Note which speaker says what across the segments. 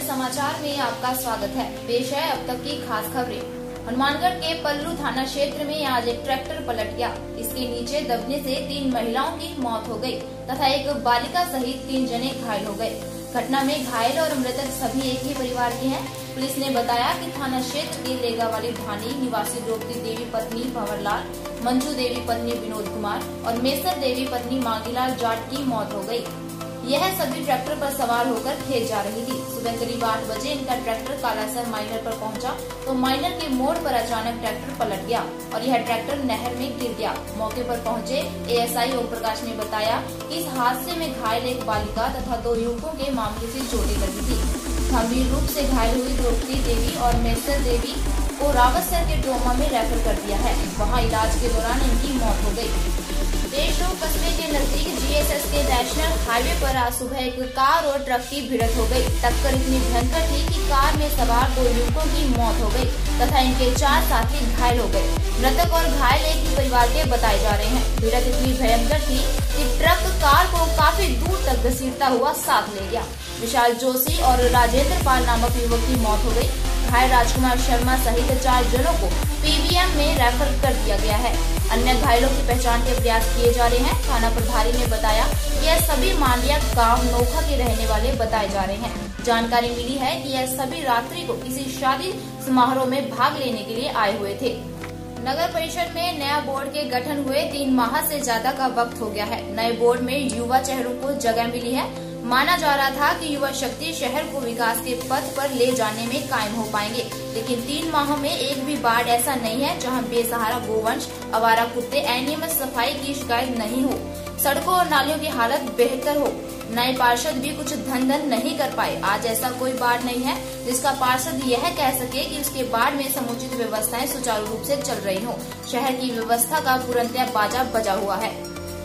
Speaker 1: समाचार में आपका स्वागत है। पेश है अब तक की खास खबरें। हनुमानगढ़ के पल्लू थाना क्षेत्र में आज एक ट्रैक्टर पलट गया। इसके नीचे दबने से 3 महिलाओं की मौत हो गई तथा एक बालिका सहित 3 जने घायल हो गए। घटना में घायल और मृतक सभी एक ही परिवार के हैं। पुलिस ने बताया कि थाना क्षेत्र के लेगावाली ढानी निवासी द्रौपदी देवी पत्नी भंवरलाल, मंजू देवी पत्नी विनोद कुमार और मेसर देवी पत्नी मांगीलाल जाट की मौत हो गई। यह सभी ट्रैक्टर पर सवार होकर खेत जा रही थी। सुबह करीब 8 बजे इनका ट्रैक्टर कालासर माइनर पर पहुंचा तो माइनर के मोड़ पर अचानक ट्रैक्टर पलट गया और यह ट्रैक्टर नहर में गिर गया। मौके पर पहुंचे एएसआई ओम प्रकाश ने बताया कि इस हादसे में घायल एक बालिका तथा 2 युवकों के मामूली से चोटें लगी थी। गंभीर रूप से घायल हुई द्रौपदी देवी और मेसर देवी को रावतसर के ट्रोमा में रेफर कर दिया है। वहाँ इलाज के दौरान इनकी मौत हो गयी। देशो कस्बे के नजदीक जीएसएस के नेशनल हाईवे पर आज सुबह एक कार और ट्रक की भिड़ंत हो गई। टक्कर इतनी भयंकर थी कि कार में सवार 2 युवकों की मौत हो गई तथा इनके 4 साथी घायल हो गए। मृतक और घायल एक ही परिवार के बताए जा रहे हैं। भिड़ंत इतनी भयंकर थी कि ट्रक कार को काफी दूर तक घसीटता हुआ साथ ले गया। विशाल जोशी और राजेंद्र पाल नामक युवक की मौत हो गई। घायल राजकुमार शर्मा सहित 4 जनों को पीवीएम में रेफर कर दिया गया है। अन्य घायलों की पहचान के प्रयास किए जा रहे हैं। थाना प्रभारी ने बताया कि यह सभी मांडिया गांव नोखा के रहने वाले बताए जा रहे हैं। जानकारी मिली है कि यह सभी रात्रि को किसी शादी समारोह में भाग लेने के लिए आए हुए थे। नगर परिषद में नया बोर्ड के गठन हुए 3 माह से ज्यादा का वक्त हो गया है। नए बोर्ड में युवा चेहरों को जगह मिली है। माना जा रहा था कि युवा शक्ति शहर को विकास के पथ पर ले जाने में कायम हो पाएंगे, लेकिन 3 माह में एक भी वार्ड ऐसा नहीं है जहां बेसहारा गोवंश, आवारा कुत्ते, अनियमित सफाई की शिकायत नहीं हो, सड़कों और नालियों की हालत बेहतर हो। नए पार्षद भी कुछ धन नहीं कर पाए। आज ऐसा कोई वार्ड नहीं है जिसका पार्षद यह कह सके कि उसके वार्ड में समुचित व्यवस्थाएं सुचारू रूप से चल रही हो। शहर की व्यवस्था का पूर्णतः बाजा बजा हुआ है।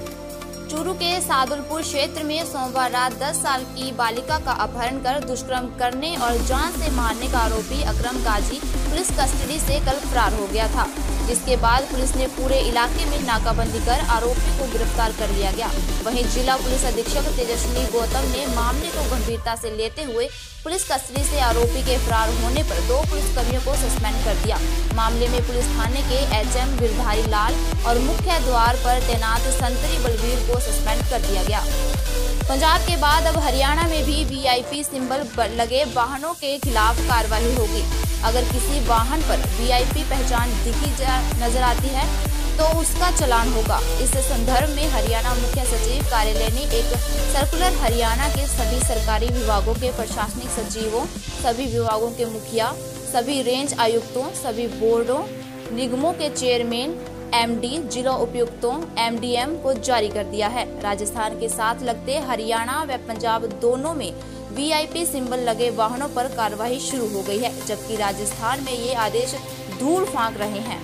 Speaker 1: चूरू के सादुलपुर क्षेत्र में सोमवार रात 10 साल की बालिका का अपहरण कर दुष्कर्म करने और जान से मारने का आरोपी अकरम गाजी पुलिस कस्टडी से कल फरार हो गया था, जिसके बाद पुलिस ने पूरे इलाके में नाकाबंदी कर आरोपी को गिरफ्तार कर लिया गया। वहीं जिला पुलिस अधीक्षक तेजस्वी गौतम ने मामले को गंभीरता से लेते हुए पुलिस कस्टडी से आरोपी के फरार होने पर 2 पुलिसकर्मियों को सस्पेंड कर दिया। मामले में पुलिस थाने के एचएम गिरधारी लाल और मुख्य द्वार पर तैनात संतरी बलवीर को सस्पेंड कर दिया गया। पंजाब के बाद अब हरियाणा में भी वीआईपी सिंबल लगे वाहनों के खिलाफ कार्रवाई होगी। अगर किसी वाहन पर वीआईपी पहचान दिखी नजर आती है तो उसका चालान होगा। इस संदर्भ में हरियाणा मुख्य सचिव कार्यालय ने एक सर्कुलर हरियाणा के सभी सरकारी विभागों के प्रशासनिक सचिवों, सभी विभागों के मुखिया, सभी रेंज आयुक्तों, सभी बोर्डों निगमों के चेयरमैन, एमडी, जिला उपायुक्तों, एमडीएम को जारी कर दिया है। राजस्थान के साथ लगते हरियाणा व पंजाब दोनों में वीआईपी सिंबल लगे वाहनों पर कार्रवाई शुरू हो गई है, जबकि राजस्थान में ये आदेश धूल फांक रहे हैं।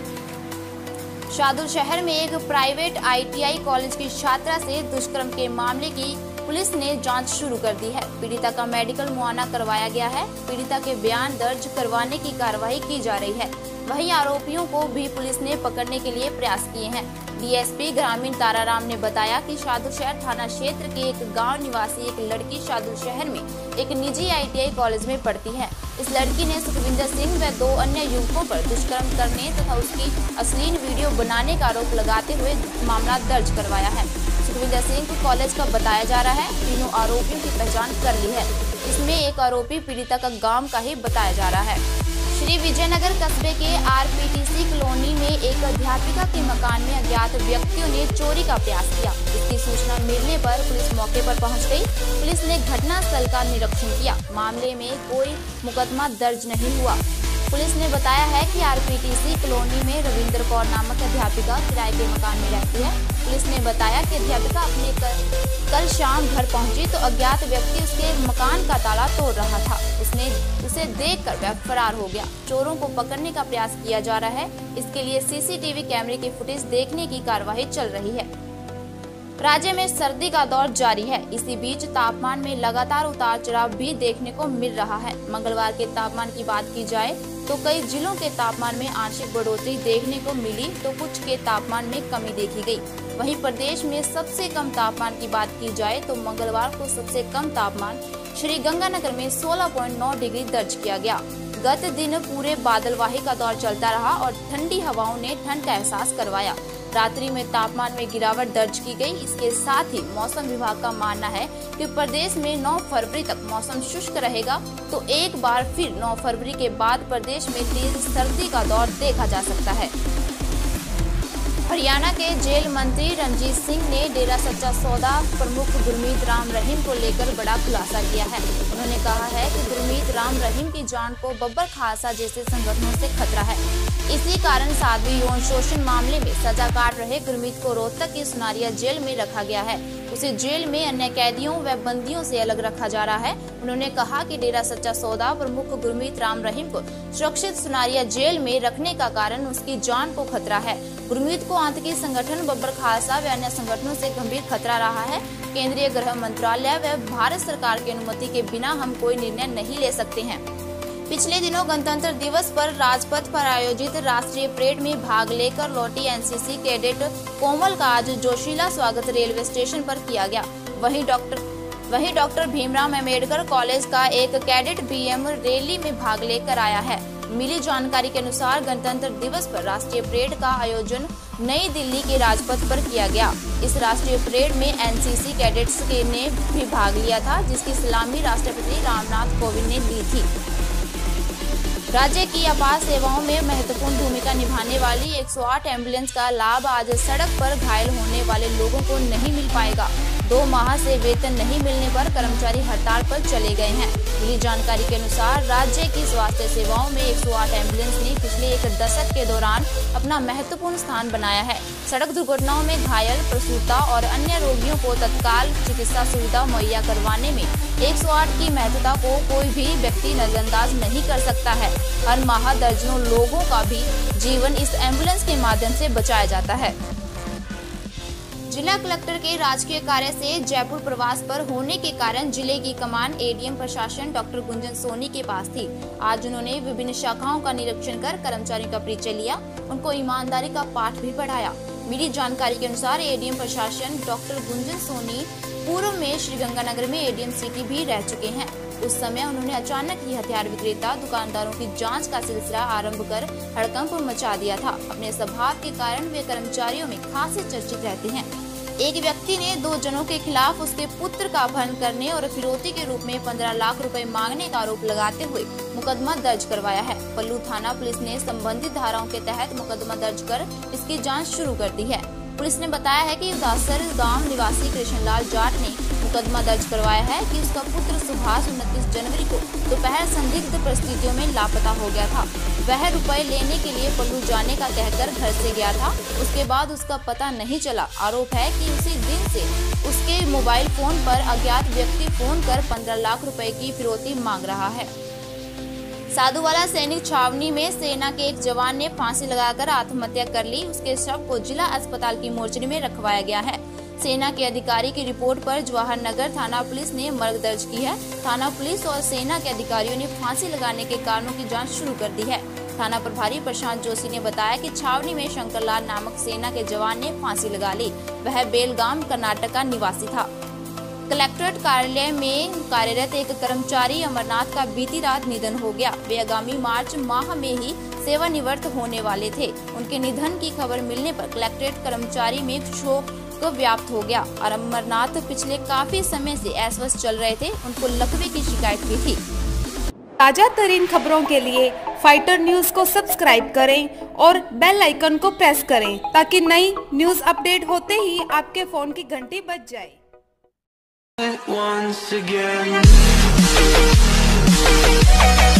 Speaker 1: शादुल शहर में एक प्राइवेट आईटीआई कॉलेज की छात्रा से दुष्कर्म के मामले की पुलिस ने जांच शुरू कर दी है। पीड़िता का मेडिकल मुआयना करवाया गया है। पीड़िता के बयान दर्ज करवाने की कार्रवाई की जा रही है। वहीं आरोपियों को भी पुलिस ने पकड़ने के लिए प्रयास किए हैं। डीएसपी ग्रामीण ताराराम ने बताया कि शादुल शहर थाना क्षेत्र के एक गांव निवासी एक लड़की शादुल शहर में एक निजी आईटीआई कॉलेज में पढ़ती है। इस लड़की ने सुखविंदर सिंह व 2 अन्य युवकों पर दुष्कर्म करने तथा उसकी अश्लील वीडियो बनाने का आरोप लगाते हुए मामला दर्ज करवाया है। सुखविंदर सिंह को कॉलेज का बताया जा रहा है। तीनों आरोपियों की पहचान कर ली है। इसमें एक आरोपी पीड़िता का गांव का ही बताया जा रहा है। श्री विजयनगर कस्बे के आरपीटीसी कॉलोनी में एक अध्यापिका के मकान में अज्ञात व्यक्तियों ने चोरी का प्रयास किया। इसकी सूचना मिलने पर पुलिस मौके पर पहुंच गई। पुलिस ने घटनास्थल का निरीक्षण किया। मामले में कोई मुकदमा दर्ज नहीं हुआ। पुलिस ने बताया है कि आरपीटीसी कॉलोनी में रविंद्र कौर नामक अध्यापिका किराए के मकान में रहती है। पुलिस ने बताया कि अध्यापिका अपने कल शाम घर पहुंची तो अज्ञात व्यक्ति उसके मकान का ताला तोड़ रहा था। उसने उसे देखकर वह फरार हो गया। चोरों को पकड़ने का प्रयास किया जा रहा है। इसके लिए सीसीटीवी कैमरे की फुटेज देखने की कार्यवाही चल रही है। राज्य में सर्दी का दौर जारी है। इसी बीच तापमान में लगातार उतार चढ़ाव भी देखने को मिल रहा है। मंगलवार के तापमान की बात की जाए तो कई जिलों के तापमान में आंशिक बढ़ोतरी देखने को मिली तो कुछ के तापमान में कमी देखी गई। वहीं प्रदेश में सबसे कम तापमान की बात की जाए तो मंगलवार को सबसे कम तापमान श्रीगंगानगर में 16.9 डिग्री दर्ज किया गया। गत दिन पूरे बादलवाही का दौर चलता रहा और ठंडी हवाओं ने ठंड का एहसास करवाया। रात्रि में तापमान में गिरावट दर्ज की गई। इसके साथ ही मौसम विभाग का मानना है कि प्रदेश में 9 फरवरी तक मौसम शुष्क रहेगा, तो एक बार फिर 9 फरवरी के बाद प्रदेश में तेज सर्दी का दौर देखा जा सकता है। हरियाणा के जेल मंत्री रणजीत सिंह ने डेरा सच्चा सौदा प्रमुख गुरमीत राम रहीम को लेकर बड़ा खुलासा किया है। उन्होंने कहा है कि गुरमीत राम रहीम की जान को बब्बर खालसा जैसे संगठनों से खतरा है। इसी कारण साध्वी यौन शोषण मामले में सजा काट रहे गुरमीत को रोहतक की सुनारिया जेल में रखा गया है। उसे जेल में अन्य कैदियों व बंदियों से अलग रखा जा रहा है। उन्होंने कहा कि डेरा सच्चा सौदा प्रमुख गुरमीत राम रहीम को सुरक्षित सुनारिया जेल में रखने का कारण उसकी जान को खतरा है। गुरमीत को आतंकी संगठन बब्बर खालसा व अन्य संगठनों से गंभीर खतरा रहा है। केंद्रीय गृह मंत्रालय व भारत सरकार की अनुमति के बिना हम कोई निर्णय नहीं ले सकते हैं। पिछले दिनों गणतंत्र दिवस पर राजपथ पर आयोजित राष्ट्रीय परेड में भाग लेकर लौटी एनसीसी कैडेट कोमल का आज जोशीला स्वागत रेलवे स्टेशन पर किया गया। वहीं डॉक्टर भीमराव अम्बेडकर कॉलेज का एक कैडेट बीएम रैली में भाग लेकर आया है। मिली जानकारी के अनुसार गणतंत्र दिवस पर राष्ट्रीय परेड का आयोजन नई दिल्ली के राजपथ पर किया गया। इस राष्ट्रीय परेड में एनसीसी कैडेट्स ने भी भाग लिया था, जिसकी सलामी राष्ट्रपति रामनाथ कोविंद ने ली थी। राज्य की आपात सेवाओं में महत्वपूर्ण भूमिका निभाने वाली 108 एम्बुलेंस का लाभ आज सड़क पर घायल होने वाले लोगों को नहीं मिल पाएगा। 2 माह से वेतन नहीं मिलने पर कर्मचारी हड़ताल पर चले गए हैं। मिली जानकारी के अनुसार राज्य की स्वास्थ्य सेवाओं में 108 एम्बुलेंस ने पिछले एक दशक के दौरान अपना महत्वपूर्ण स्थान बनाया है। सड़क दुर्घटनाओं में घायल, प्रसूता और अन्य रोगियों को तत्काल चिकित्सा सुविधा मुहैया करवाने में 108 की महत्वता को कोई भी व्यक्ति नजरअंदाज नहीं कर सकता है। हर माह दर्जनों लोगों का भी जीवन इस एम्बुलेंस के माध्यम से बचाया जाता है। जिला कलेक्टर के राजकीय कार्य से जयपुर प्रवास पर होने के कारण जिले की कमान एडीएम प्रशासन डॉक्टर गुंजन सोनी के पास थी। आज उन्होंने विभिन्न शाखाओं का निरीक्षण कर कर्मचारियों का परिचय लिया, उनको ईमानदारी का पाठ भी पढ़ाया। मिली जानकारी के अनुसार एडीएम प्रशासन डॉक्टर गुंजन सोनी पूर्व में श्रीगंगानगर में एडीएम सिटी भी रह चुके हैं। उस समय उन्होंने अचानक ही हथियार विक्रेता दुकानदारों की जांच का सिलसिला आरंभ कर हड़कंप मचा दिया था। अपने स्वभाव के कारण वे कर्मचारियों में खासे चर्चित रहते हैं। एक व्यक्ति ने 2 जनों के खिलाफ उसके पुत्र का अपहरण करने और फिरौती के रूप में 15 लाख रुपए मांगने का आरोप लगाते हुए मुकदमा दर्ज करवाया है। पल्लू थाना पुलिस ने संबंधित धाराओं के तहत मुकदमा दर्ज कर इसकी जांच शुरू कर दी है। पुलिस ने बताया है कि दासर गांव निवासी कृष्णलाल जाट ने मुकदमा दर्ज करवाया है कि उसका पुत्र सुभाष 29 जनवरी को दोपहर संदिग्ध परिस्थितियों में लापता हो गया था। वह रुपए लेने के लिए पल्लू जाने का कहकर घर से गया था। उसके बाद उसका पता नहीं चला। आरोप है कि उसी दिन से उसके मोबाइल फोन पर अज्ञात व्यक्ति फोन कर 15 लाख रुपए की फिरौती मांग रहा है। साधुवाला सैनिक छावनी में सेना के एक जवान ने फांसी लगाकर आत्महत्या कर ली। उसके शव को जिला अस्पताल की मोर्चरी में रखवाया गया है। सेना के अधिकारी की रिपोर्ट पर जवाहर नगर थाना पुलिस ने मर्ग दर्ज की है। थाना पुलिस और सेना के अधिकारियों ने फांसी लगाने के कारणों की जांच शुरू कर दी है। थाना प्रभारी प्रशांत जोशी ने बताया कि छावनी में शंकरलाल नामक सेना के जवान ने फांसी लगा ली। वह बेलगाम कर्नाटक का निवासी था। कलेक्ट्रेट कार्यालय में कार्यरत एक कर्मचारी अमरनाथ का बीती रात निधन हो गया। वे आगामी मार्च माह में ही सेवानिवृत्त होने वाले थे। उनके निधन की खबर मिलने पर कलेक्ट्रेट कर्मचारी में शोक व्याप्त हो गया और अमरनाथ पिछले काफी समय से अस्वस्थ चल रहे थे। उनको लकवे की शिकायत भी थी।
Speaker 2: ताजा तरीन खबरों के लिए फाइटर न्यूज को सब्सक्राइब करें और बेल आइकन को प्रेस करें ताकि नई न्यूज अपडेट होते ही आपके फोन की घंटी बज जाए। Once again